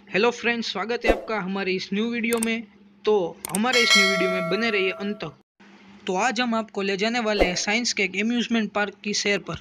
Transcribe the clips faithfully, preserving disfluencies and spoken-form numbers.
Hello friends, स्वागत है आपका हमारे इस न्यू वीडियो में। तो हमारे इस न्यू वीडियो में बने रहिए अंत तक। तो आज हम आपको ले जाने वाले हैं साइंस के एक एम्यूजमेंट पार्क की सैर पर।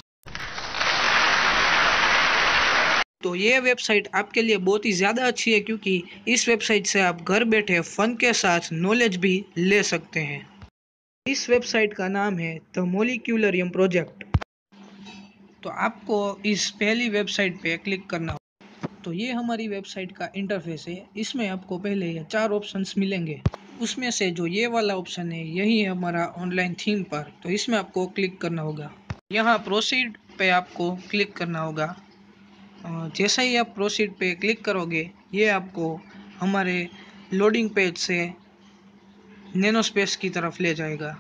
तो ये वेबसाइट आपके लिए बहुत ही ज़्यादा अच्छी है, क्योंकि इस वेबसाइट से आप घर बैठे फन के साथ नॉलेज भी ले सकते हैं। इस वेबसाइट का नाम है द मोलिक्यूलरियम प्रोजेक्ट। तो आपको इस पहली वेबसाइट पे क्लिक करना होगा। तो ये हमारी वेबसाइट का इंटरफेस है। इसमें आपको पहले ये चार ऑप्शंस मिलेंगे। उसमें से जो ये वाला ऑप्शन है यही है हमारा ऑनलाइन थीम पर। तो इसमें आपको क्लिक करना होगा। यहाँ प्रोसीड पे आपको क्लिक करना होगा। जैसा ही आप प्रोसीड पे क्लिक करोगे, ये आपको हमारे लोडिंग पेज से नैनो स्पेस की तरफ ले जाएगा।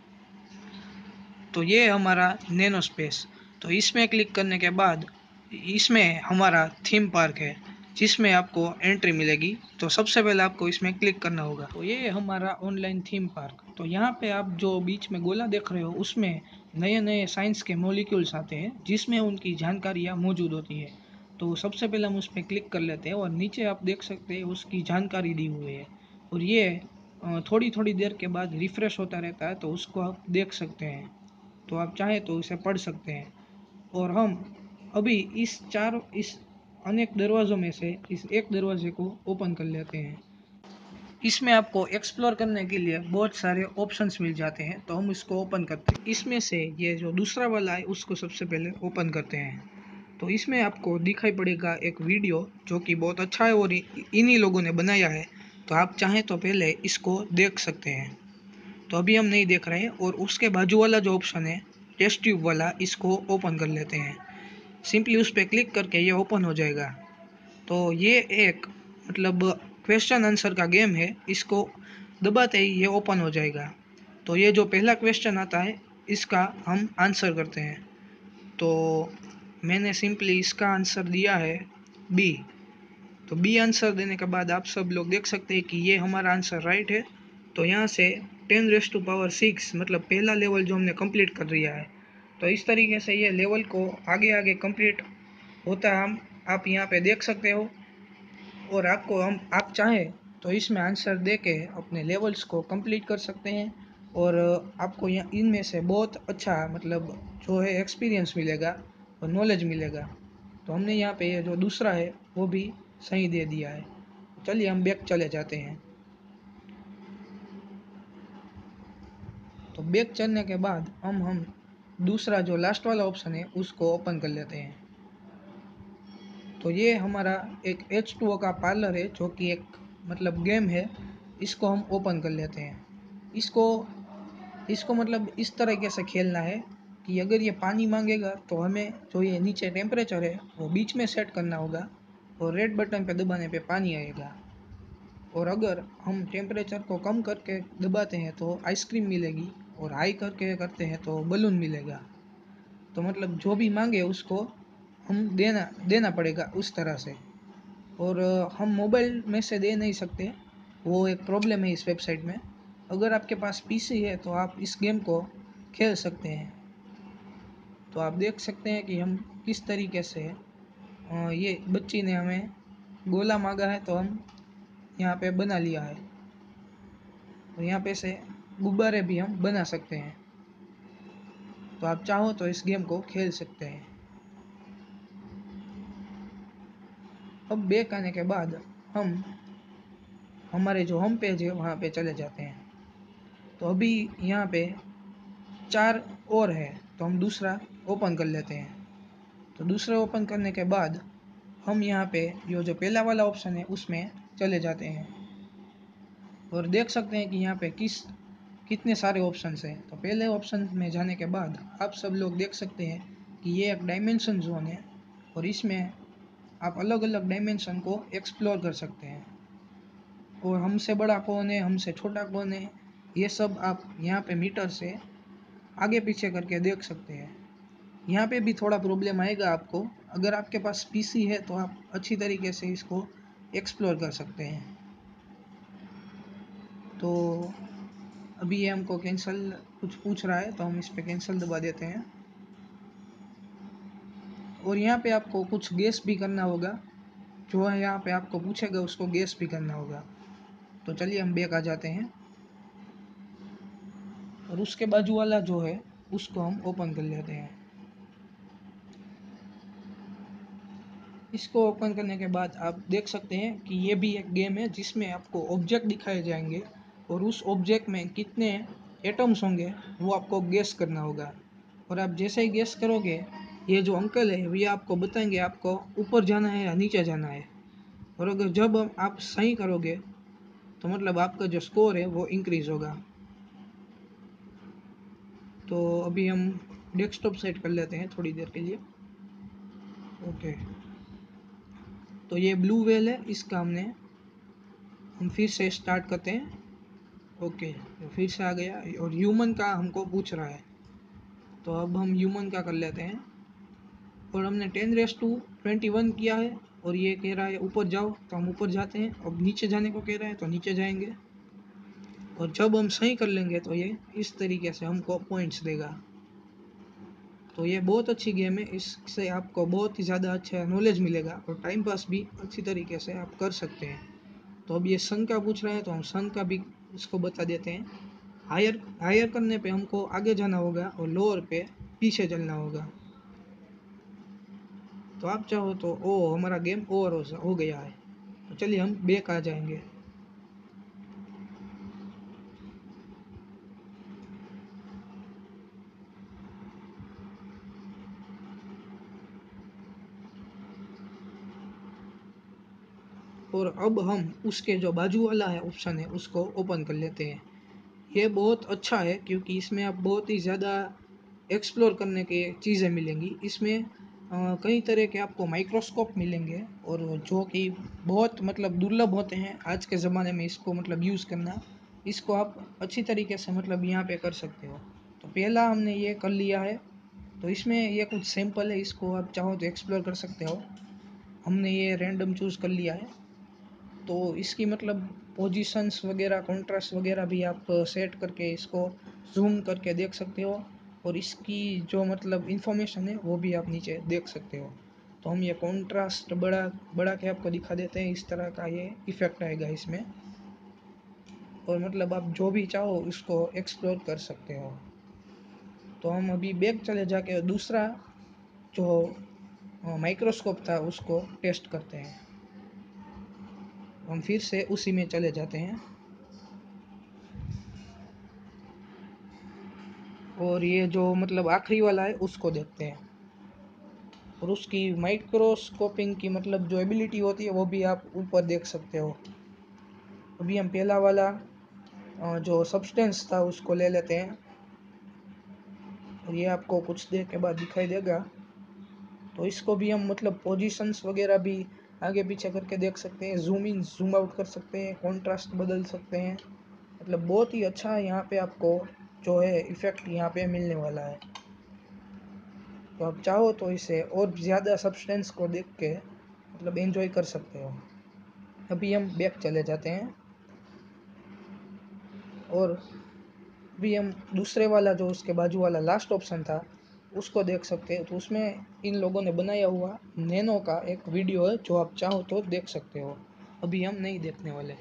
तो ये हमारा नैनो स्पेस। तो इसमें क्लिक करने के बाद इसमें हमारा थीम पार्क है, जिसमें आपको एंट्री मिलेगी। तो सबसे पहले आपको इसमें क्लिक करना होगा। तो ये हमारा ऑनलाइन थीम पार्क। तो यहाँ पे आप जो बीच में गोला देख रहे हो, उसमें नए नए साइंस के मॉलिक्यूल्स आते हैं, जिसमें उनकी जानकारियाँ मौजूद होती है। तो सबसे पहले हम उस पर क्लिक कर लेते हैं और नीचे आप देख सकते हैं उसकी जानकारी दी हुई है। और ये थोड़ी थोड़ी देर के बाद रिफ़्रेश होता रहता है, तो उसको आप देख सकते हैं। तो आप चाहें तो इसे पढ़ सकते हैं। और हम अभी इस चार इस अनेक दरवाज़ों में से इस एक दरवाजे को ओपन कर लेते हैं। इसमें आपको एक्सप्लोर करने के लिए बहुत सारे ऑप्शंस मिल जाते हैं। तो हम इसको ओपन करते हैं। इसमें से ये जो दूसरा वाला है उसको सबसे पहले ओपन करते हैं। तो इसमें आपको दिखाई पड़ेगा एक वीडियो, जो कि बहुत अच्छा है और इन्हीं लोगों ने बनाया है। तो आप चाहें तो पहले इसको देख सकते हैं। तो अभी हम नहीं देख रहे हैं। और उसके बाजू वाला जो ऑप्शन है टेस्ट ट्यूब वाला, इसको ओपन कर लेते हैं। सिंपली उस पर क्लिक करके ये ओपन हो जाएगा। तो ये एक मतलब क्वेश्चन आंसर का गेम है। इसको दबाते ही ये ओपन हो जाएगा। तो ये जो पहला क्वेश्चन आता है, इसका हम आंसर करते हैं। तो मैंने सिंपली इसका आंसर दिया है बी। तो बी आंसर देने के बाद आप सब लोग देख सकते हैं कि ये हमारा आंसर राइट है। तो यहाँ से ten raise to power six मतलब पहला लेवल जो हमने कंप्लीट कर लिया है। तो इस तरीके से ये लेवल को आगे आगे कंप्लीट होता है, हम आप यहाँ पे देख सकते हो। और आपको हम आप चाहें तो इसमें आंसर दे के अपने लेवल्स को कंप्लीट कर सकते हैं। और आपको यहाँ इनमें से बहुत अच्छा मतलब जो है एक्सपीरियंस मिलेगा और नॉलेज मिलेगा। तो हमने यहाँ पे ये जो दूसरा है वो भी सही दे दिया है। चलिए हम बैक चले जाते हैं। तो बैक चलने के बाद हम हम दूसरा जो लास्ट वाला ऑप्शन है उसको ओपन कर लेते हैं। तो ये हमारा एक एच टू ओ का पार्लर है, जो कि एक मतलब गेम है। इसको हम ओपन कर लेते हैं। इसको इसको मतलब इस तरीके से खेलना है कि अगर ये पानी मांगेगा तो हमें जो ये नीचे टेम्परेचर है वो बीच में सेट करना होगा, और रेड बटन पे दबाने पे पानी आएगा। और अगर हम टेम्परेचर को कम करके दबाते हैं तो आइसक्रीम मिलेगी, और हाई करके करते हैं तो बलून मिलेगा। तो मतलब जो भी मांगे उसको हम देना देना पड़ेगा उस तरह से। और हम मोबाइल में से दे नहीं सकते, वो एक प्रॉब्लम है इस वेबसाइट में। अगर आपके पास पीसी है तो आप इस गेम को खेल सकते हैं। तो आप देख सकते हैं कि हम किस तरीके से ये बच्ची ने हमें गोला मांगा है, तो हम यहाँ पे बना लिया है। और यहाँ पे से गुब्बारे भी हम बना सकते हैं। तो आप चाहो तो इस गेम को खेल सकते हैं। अब बैक आने के बाद हम हमारे जो होम पेज है वहाँ पे चले जाते हैं। तो अभी यहाँ पे चार और है, तो हम दूसरा ओपन कर लेते हैं। तो दूसरा ओपन करने के बाद हम यहाँ पे जो जो पहला वाला ऑप्शन है उसमें चले जाते हैं। और देख सकते हैं कि यहाँ पे किस कितने सारे ऑप्शंस हैं। तो पहले ऑप्शन में जाने के बाद आप सब लोग देख सकते हैं कि ये एक डायमेंशन जोन है, और इसमें आप अलग अलग डायमेंशन को एक्सप्लोर कर सकते हैं। और हमसे बड़ा कौन है, हमसे छोटा कौन है, ये सब आप यहाँ पे मीटर से आगे पीछे करके देख सकते हैं। यहाँ पे भी थोड़ा प्रॉब्लम आएगा आपको। अगर आपके पास पीसी है तो आप अच्छी तरीके से इसको एक्सप्लोर कर सकते हैं। तो अभी ये हमको कैंसिल कुछ पूछ रहा है, तो हम इस पर कैंसिल दबा देते हैं। और यहाँ पे आपको कुछ गेस भी करना होगा जो है यहाँ पे आपको पूछेगा उसको गेस भी करना होगा। तो चलिए हम बैक आ जाते हैं और उसके बाजू वाला जो है उसको हम ओपन कर लेते हैं। इसको ओपन करने के बाद आप देख सकते हैं कि ये भी एक गेम है जिसमें आपको ऑब्जेक्ट दिखाए जाएंगे और उस ऑब्जेक्ट में कितने एटम्स होंगे वो आपको गेस करना होगा। और आप जैसे ही गेस करोगे ये जो अंकल है ये आपको बताएंगे आपको ऊपर जाना है या नीचे जाना है। और अगर जब आप सही करोगे तो मतलब आपका जो स्कोर है वो इंक्रीज़ होगा। तो अभी हम डेस्कटॉप सेट कर लेते हैं थोड़ी देर के लिए। ओके, तो ये ब्लू वेल है, इसका हमने हम फिर से स्टार्ट करते हैं। ओके, तो फिर से आ गया और ह्यूमन का हमको पूछ रहा है, तो अब हम ह्यूमन का कर लेते हैं। और हमने ten raise to twenty one किया है और ये कह रहा है ऊपर जाओ, तो हम ऊपर जाते हैं। अब नीचे जाने को कह रहा है तो नीचे जाएंगे और जब हम सही कर लेंगे तो ये इस तरीके से हमको पॉइंट्स देगा। तो ये बहुत अच्छी गेम है, इससे आपको बहुत ही ज़्यादा अच्छा नॉलेज मिलेगा और टाइम पास भी अच्छी तरीके से आप कर सकते हैं। तो अब ये सन का पूछ रहे हैं तो हम सन का भी इसको बता देते हैं। हायर हायर करने पे हमको आगे जाना होगा और लोअर पे पीछे चलना होगा। तो आप चाहो तो ओ हमारा गेम ओवर हो, हो गया है, तो चलिए हम बैक आ जाएंगे। और अब हम उसके जो बाजू वाला है ऑप्शन है उसको ओपन कर लेते हैं। ये बहुत अच्छा है क्योंकि इसमें आप बहुत ही ज़्यादा एक्सप्लोर करने के चीज़ें मिलेंगी। इसमें अ, कई तरह के आपको माइक्रोस्कोप मिलेंगे और जो कि बहुत मतलब दुर्लभ होते हैं आज के ज़माने में, इसको मतलब यूज़ करना, इसको आप अच्छी तरीके से मतलब यहाँ पे कर सकते हो। तो पहला हमने ये कर लिया है, तो इसमें ये कुछ सैंपल है, इसको आप चाहो तो एक्सप्लोर कर सकते हो। हमने ये रैंडम चूज़ कर लिया है, तो इसकी मतलब पोजीशंस वगैरह कॉन्ट्रास्ट वगैरह भी आप सेट करके इसको जूम करके देख सकते हो और इसकी जो मतलब इंफॉर्मेशन है वो भी आप नीचे देख सकते हो। तो हम ये कॉन्ट्रास्ट बड़ा बड़ा के आपको दिखा देते हैं, इस तरह का ये इफ़ेक्ट आएगा इसमें और मतलब आप जो भी चाहो इसको एक्सप्लोर कर सकते हो। तो हम अभी बैक चले जाके दूसरा जो माइक्रोस्कोप था उसको टेस्ट करते हैं। हम फिर से उसी में चले जाते हैं और ये जो मतलब आखिरी वाला है उसको देखते हैं और उसकी माइक्रोस्कोपिंग की मतलब जो एबिलिटी होती है वो भी आप ऊपर देख सकते हो। अभी हम पहला वाला जो सब्सटेंस था उसको ले लेते हैं और ये आपको कुछ देर के बाद दिखाई देगा। तो इसको भी हम मतलब पोजीशंस वगैरह भी आगे पीछे करके देख सकते हैं, जूम इन जूम आउट कर सकते हैं, कॉन्ट्रास्ट बदल सकते हैं। मतलब बहुत ही अच्छा यहाँ पे आपको जो है इफ़ेक्ट यहाँ पे मिलने वाला है। तो आप चाहो तो इसे और ज़्यादा सब्सटेंस को देख के मतलब एंजॉय कर सकते हो। अभी हम बैक चले जाते हैं और अभी हम दूसरे वाला जो उसके बाजू वाला लास्ट ऑप्शन था उसको देख सकते हैं। तो उसमें इन लोगों ने बनाया हुआ नैनो का एक वीडियो है जो आप चाहो तो देख सकते हो, अभी हम नहीं देखने वाले।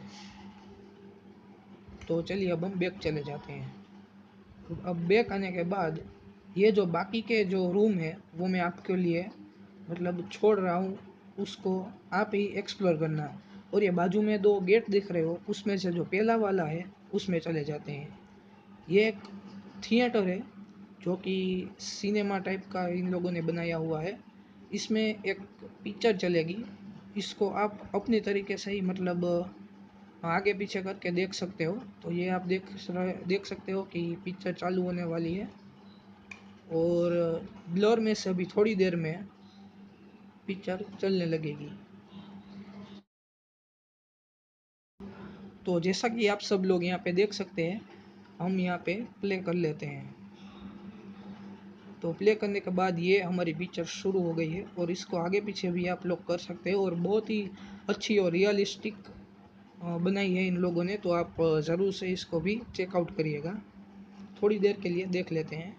तो चलिए अब हम बैक चले जाते हैं। अब बैक आने के बाद ये जो बाकी के जो रूम है वो मैं आपके लिए मतलब छोड़ रहा हूँ, उसको आप ही एक्सप्लोर करना। और ये बाजू में दो गेट दिख रहे हो उसमें से जो पहला वाला है उसमें चले जाते हैं। ये एक थिएटर है जो कि सिनेमा टाइप का इन लोगों ने बनाया हुआ है। इसमें एक पिक्चर चलेगी, इसको आप अपने तरीके से ही मतलब आगे पीछे करके देख सकते हो। तो ये आप देख देख सकते हो कि पिक्चर चालू होने वाली है और ब्लर में से अभी थोड़ी देर में पिक्चर चलने लगेगी। तो जैसा कि आप सब लोग यहाँ पे देख सकते हैं, हम यहाँ पे प्ले कर लेते हैं। तो प्ले करने के बाद ये हमारी पिक्चर शुरू हो गई है और इसको आगे पीछे भी आप लोग कर सकते हो और बहुत ही अच्छी और रियलिस्टिक बनाई है इन लोगों ने। तो आप ज़रूर से इसको भी चेकआउट करिएगा। थोड़ी देर के लिए देख लेते हैं।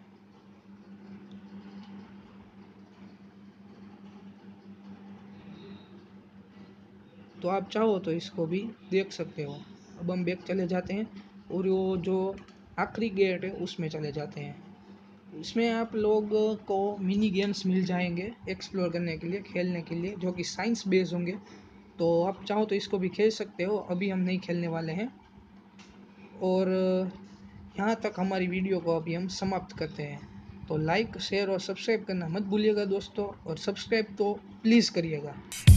तो आप चाहो तो इसको भी देख सकते हो। अब हम बैक चले जाते हैं और वो जो आखिरी गेट है उसमें चले जाते हैं। इसमें आप लोग को मिनी गेम्स मिल जाएंगे एक्सप्लोर करने के लिए, खेलने के लिए, जो कि साइंस बेस्ड होंगे। तो आप चाहो तो इसको भी खेल सकते हो, अभी हम नहीं खेलने वाले हैं। और यहाँ तक हमारी वीडियो को अभी हम समाप्त करते हैं। तो लाइक शेयर और सब्सक्राइब करना मत भूलिएगा दोस्तों, और सब्सक्राइब तो प्लीज़ करिएगा।